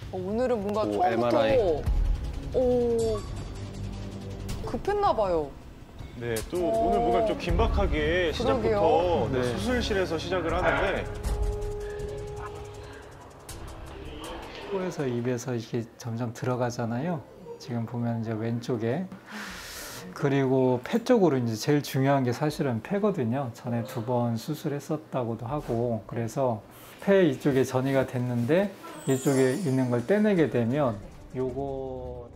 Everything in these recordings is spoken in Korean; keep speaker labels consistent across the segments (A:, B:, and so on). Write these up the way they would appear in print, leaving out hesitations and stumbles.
A: 오늘은 뭔가
B: 오,
A: 처음부터
B: MRI.
A: 급했나 봐요.
C: 네, 또 오늘 뭔가 좀 긴박하게 시작부터
A: 그러게요.
C: 네,
B: 네.
C: 수술실에서 시작을 하는데
D: 코에서 입에서 이렇게 점점 들어가잖아요. 지금 보면 이제 왼쪽에. 그리고 폐 쪽으로 이제 제일 중요한 게 사실은 폐거든요. 전에 2번 수술했었다고도 하고. 그래서 폐 이쪽에 전이가 됐는데 이쪽에 있는 걸 떼내게 되면 요거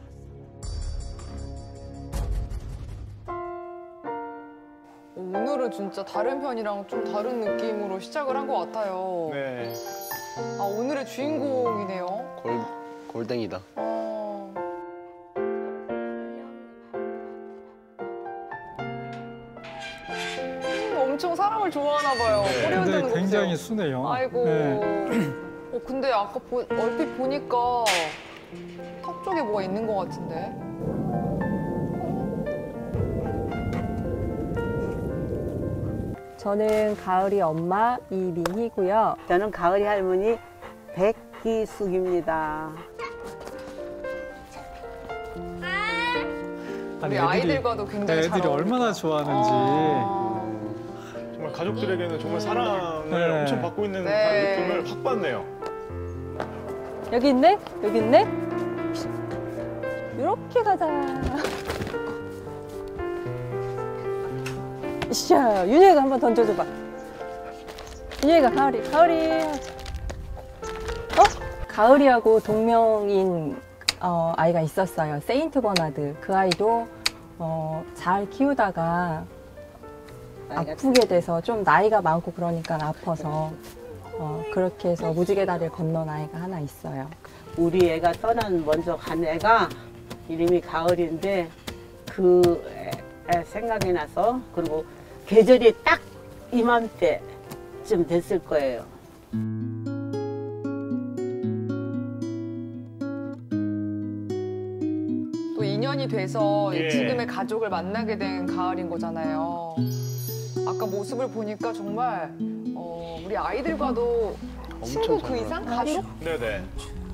A: 오늘은 진짜 다른 편이랑 좀 다른 느낌으로 시작을 한 것 같아요.
C: 네.
A: 아, 오늘의 주인공이네요.
B: 골댕이다.
A: 엄청 사람을 좋아하나 봐요.
C: 네.
A: 꼬리 흔드는
D: 근데
A: 거
D: 굉장히
A: 보세요.
D: 순해요.
A: 아이고.
D: 네.
A: 근데 아까 얼핏 보니까 턱 쪽에 뭐가 있는 것 같은데.
E: 저는 가을이 엄마 이민희고요.
F: 저는 가을이 할머니 백기숙입니다.
A: 우리 아이들과도 굉장히 잘
D: 애들이
A: 어울릴
D: 얼마나
A: 거야.
D: 좋아하는지.
C: 정말 가족들에게는 정말 사랑을
D: 네.
C: 엄청 받고 있는
A: 네.
C: 느낌을 확 받네요.
E: 여기 있네? 여기 있네? 이렇게 가자. 이샤, 윤혜가 한번 던져줘봐. 윤혜가 가을이. 가을이하고 동명인 아이가 있었어요. 세인트 버나드. 그 아이도 잘 키우다가 아프게 돼서 좀 나이가 많고 그러니까 아파서 그렇게 해서 무지개 다리를 건넌 아이가 하나 있어요.
F: 우리 애가 먼저 간 애가 이름이 가을인데 그 애 생각이 나서 그리고 계절이 딱 이맘때쯤 됐을 거예요.
A: 또 인연이 돼서
C: 예.
A: 지금의 가족을 만나게 된 가을인 거잖아요. 아까 모습을 보니까 정말 우리 아이들과도 친구 그 이상 가족?
C: 네네.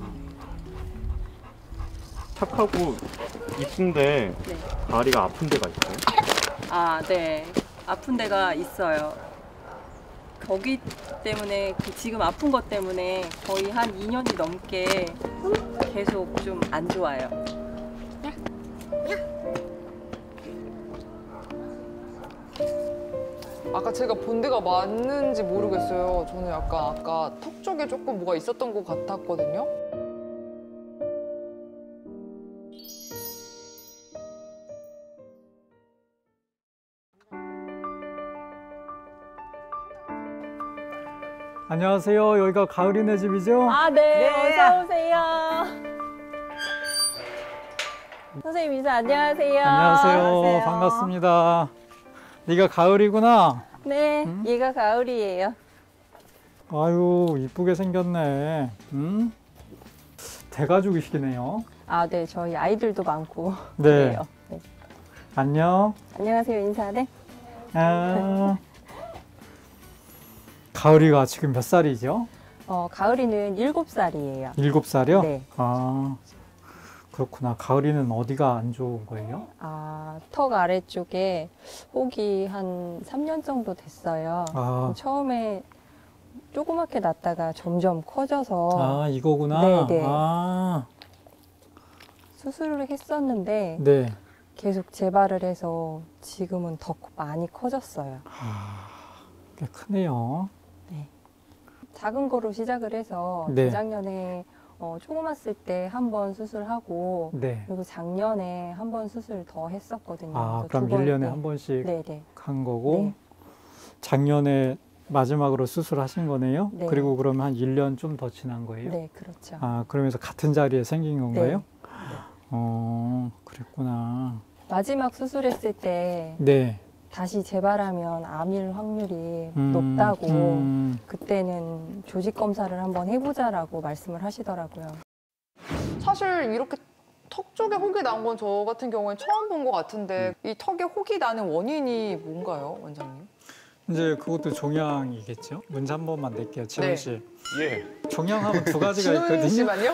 G: 착하고 이쁜데
E: 네.
G: 다리가 아픈 데가 있어요?
E: 아, 네. 아픈 데가 있어요. 거기 때문에 지금 아픈 것 때문에 거의 한 2년이 넘게 계속 좀 안 좋아요.
A: 아까 제가 본 데가 맞는지 모르겠어요. 저는 약간 아까 턱 쪽에 조금 뭐가 있었던 것 같았거든요.
D: 안녕하세요. 여기가 가을이네 집이죠?
E: 아, 네.
F: 네.
E: 어서 오세요. 선생님 인사 안녕하세요.
D: 안녕하세요. 반갑습니다. 네가 가을이구나.
E: 네, 얘가 가을이에요.
D: 아유, 이쁘게 생겼네. 대가족이시네요.
E: 아, 네. 저희 아이들도 많고
D: 네.
E: 그래요. 네.
D: 안녕.
E: 안녕하세요. 인사네.
D: 아, 가을이가 지금 몇 살이죠?
E: 가을이는 7살이에요.
D: 7살이요?
E: 네.
D: 아, 그렇구나. 가을이는 어디가 안 좋은 거예요?
E: 아, 턱 아래쪽에 혹이 한 3년 정도 됐어요.
D: 아,
E: 처음에 조그맣게 났다가 점점 커져서
D: 이거구나.
E: 네, 네.
D: 아,
E: 수술을 했었는데
D: 네.
E: 계속 재발을 해서 지금은 더 많이 커졌어요.
D: 꽤 크네요.
E: 작은 거로 시작을 해서
D: 네.
E: 재작년에 조그맣을 때 한 번 수술하고
D: 네.
E: 그리고 작년에 한 번 수술 더 했었거든요.
D: 아,
E: 그래서
D: 그럼
E: 두 번,
D: 1년에
E: 네.
D: 한 번씩
E: 네네.
D: 한 거고,
E: 네.
D: 작년에 마지막으로 수술하신 거네요?
E: 네.
D: 그리고 그러면 한 1년 좀 더 지난 거예요?
E: 네, 그렇죠.
D: 아, 그러면서 같은 자리에 생긴 건가요?
E: 네.
D: 그랬구나.
E: 마지막 수술했을 때
D: 네.
E: 다시 재발하면 암일 확률이 높다고 그때는 조직 검사를 한번 해보자라고 말씀을 하시더라고요.
A: 사실 이렇게 턱 쪽에 혹이 난 건 저 같은 경우에 처음 본 것 같은데 이 턱에 혹이 나는 원인이 뭔가요, 원장님?
D: 이제 그것도 종양이겠죠. 문제 한 번만 낼게요, 지훈
A: 네.
D: 씨.
C: 예.
D: 종양하면 두 가지가
A: 진훈
D: 있거든요.
A: 씨만요?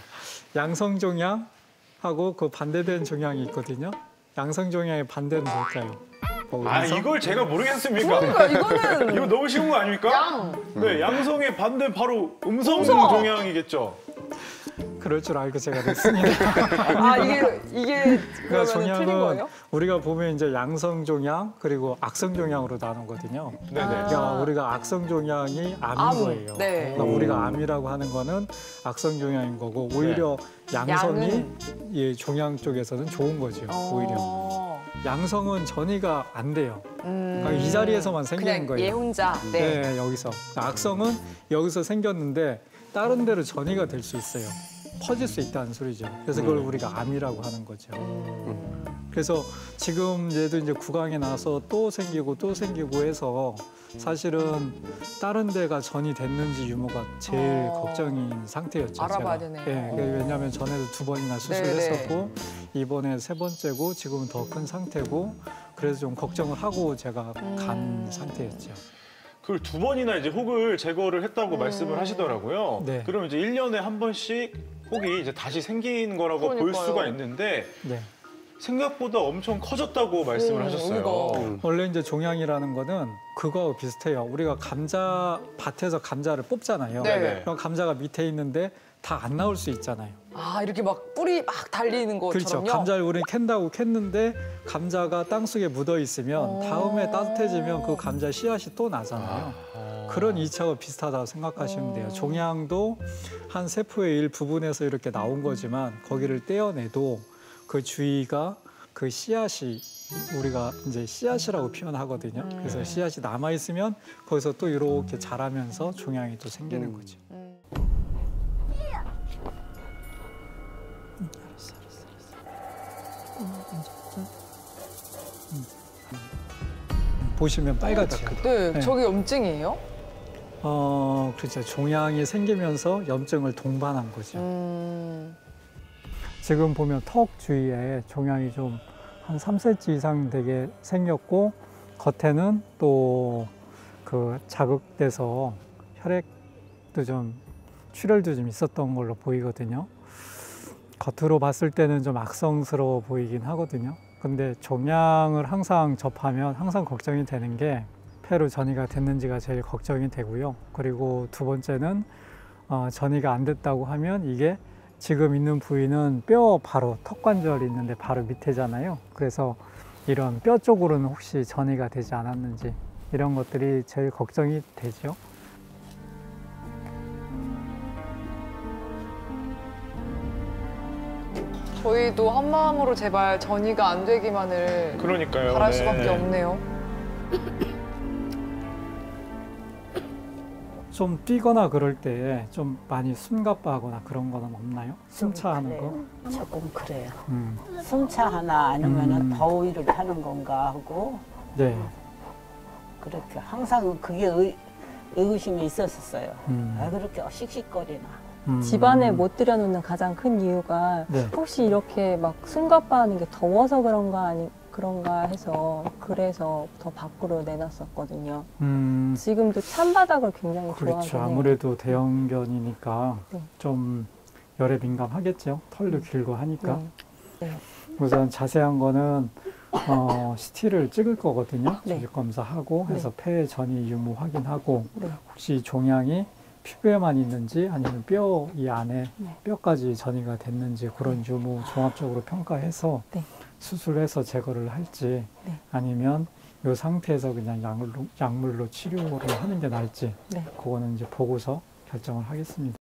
D: 양성 종양하고 그 반대되는 종양이 있거든요. 양성 종양의 반대는 뭘까요? 뭐
C: 아
D: 음성?
C: 이걸 제가 모르겠습니까?
A: 그러니까 이거는
C: 이거 너무 쉬운 거 아닙니까?
A: 양.
C: 네, 양성의 반대 바로 음성
A: 음성.
C: 종양이겠죠.
D: 그럴 줄 알고 제가 냈습니다.
A: 아 이게
D: 그러니까
A: 그러면 틀린 거예요?
D: 우리가 보면 이제 양성 종양 그리고 악성 종양으로 나누거든요.
C: 네네.
D: 그러니까 우리가 악성 종양이 암인 거예요.
A: 네.
D: 그러니까 우리가 암이라고 하는 거는 악성 종양인 거고 오히려 양성이
A: 양은?
D: 예, 종양 쪽에서는 좋은 거죠. 오히려 양성은 전이가 안 돼요. 그러니까 이 자리에서만 생기는
A: 그냥
D: 거예요.
A: 얘 혼자. 네.
D: 네, 여기서. 악성은 여기서 생겼는데 다른 데로 전이가 될 수 있어요. 퍼질 수 있다는 소리죠. 그래서 그걸 우리가 암이라고 하는 거죠. 그래서 지금 얘도 이제 구강에 나서 또 생기고 해서 사실은 다른 데가 전이 됐는지 유무가 제일 걱정인 상태였죠.
A: 알아봐야
D: 제가.
A: 되네요.
D: 예, 왜냐하면 전에도 2번이나 수술했었고 이번에 3번째고 지금은 더 큰 상태고 그래서 좀 걱정을 하고 제가 간 상태였죠.
C: 그걸 2번이나 이제 혹을 제거를 했다고 말씀을 하시더라고요.
D: 네.
C: 그럼 이제 1년에 한 번씩 혹이 이제 다시 생긴 거라고 볼
A: 그러니까요.
C: 수가 있는데
D: 네.
C: 생각보다 엄청 커졌다고 말씀을 하셨어요.
A: 이거.
D: 원래 이제 종양이라는 거는 그거하고 비슷해요. 우리가 감자 밭에서 감자를 뽑잖아요.
A: 네.
D: 그럼 감자가 밑에 있는데 다 안 나올 수 있잖아요.
A: 아 이렇게 막 뿌리 막 달리는
D: 그렇죠.
A: 것처럼요.
D: 감자를 우리 캔다고 캤는데 감자가 땅속에 묻어 있으면 다음에 따뜻해지면 그 감자 씨앗이 또 나잖아요. 그런 이차가 비슷하다고 생각하시면 돼요. 종양도 한 세포의 일부분에서 이렇게 나온 거지만 거기를 떼어내도 그 주위가 그 씨앗이 우리가 이제 씨앗이라고 표현하거든요. 그래서 씨앗이 남아 있으면 거기서 또 이렇게 자라면서 종양이 또 생기는 거죠. 보시면 빨갛죠.
A: 네,
D: 네.
A: 저게 염증이에요?
D: 그렇죠. 종양이 생기면서 염증을 동반한 거죠. 지금 보면 턱 주위에 종양이 좀 한 3cm 이상 되게 생겼고 겉에는 또 그 자극돼서 혈액도 좀 출혈도 좀 있었던 걸로 보이거든요. 겉으로 봤을 때는 좀 악성스러워 보이긴 하거든요. 근데 종양을 항상 접하면 항상 걱정이 되는 게 폐로 전이가 됐는지가 제일 걱정이 되고요. 그리고 두 번째는 전이가 안 됐다고 하면 이게 지금 있는 부위는 뼈 바로 턱관절이 있는데 바로 밑에잖아요. 그래서 이런 뼈 쪽으로는 혹시 전이가 되지 않았는지 이런 것들이 제일 걱정이 되죠.
A: 저희도 한 마음으로 제발 전이가 안 되기만을
C: 그러니까요.
A: 바랄
C: 네.
A: 수밖에 없네요.
D: 좀 뛰거나 그럴 때 좀 많이 숨가빠하거나 그런 거는 없나요? 숨차하는 거?
F: 조금 그래요.
D: 음.
F: 숨차하나 아니면은
D: 음.
F: 더위를 타는 건가 하고
D: 네.
F: 그렇게 항상 그게 의구심이 있었어요. 아, 그렇게 씩씩거리나.
E: 집안에 못 들여놓는 가장 큰 이유가
D: 네.
E: 혹시 이렇게 막 숨가빠하는 게 더워서 그런가 그런가 해서 그래서 더 밖으로 내놨었거든요. 지금도 찬바닥을 굉장히
D: 그렇죠.
E: 좋아하긴 해요.
D: 아무래도 대형견이니까
E: 네.
D: 좀 열에 민감하겠죠. 털도 길고 하니까.
E: 네.
D: 우선 자세한 거는 CT를 찍을 거거든요.
E: 네.
D: 조직 검사하고 해서 폐 전이 유무 확인하고
E: 네.
D: 혹시 종양이 피부에만 있는지 아니면 뼈 이 안에 뼈까지 전이가 됐는지 그런 유무 종합적으로 평가해서
E: 네.
D: 수술해서 제거를 할지
E: 네.
D: 아니면 이 상태에서 그냥 약물로 치료를 하는 게 나을지
E: 네.
D: 그거는 이제 보고서 결정을 하겠습니다.